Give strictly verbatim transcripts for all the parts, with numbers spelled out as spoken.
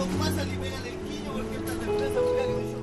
pásale y pégale el quillo porque esta empresa me pega mucho.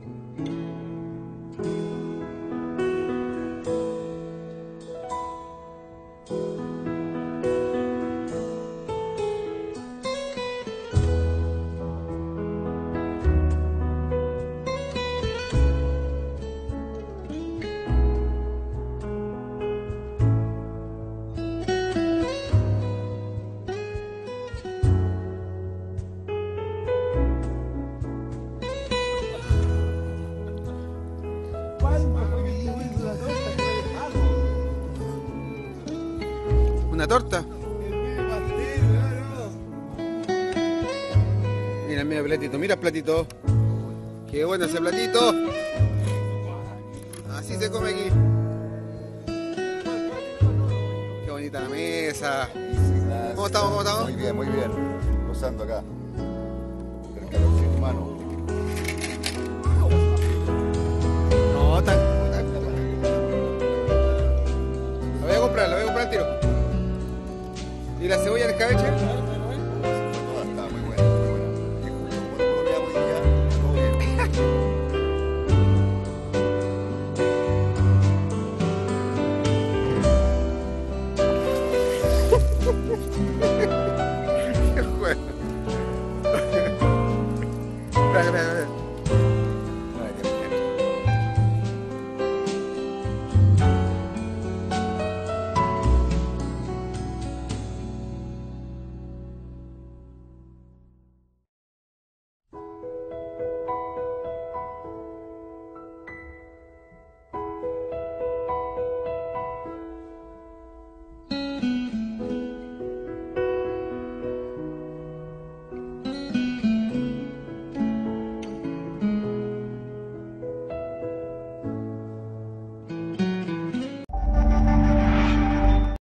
¿Una torta? Mira el medio platito, mira el platito. Qué bueno ese platito. Así se come aquí. Qué bonita la mesa. ¿Cómo estamos? ¿Cómo estamos? Muy bien, muy bien. Gozando acá.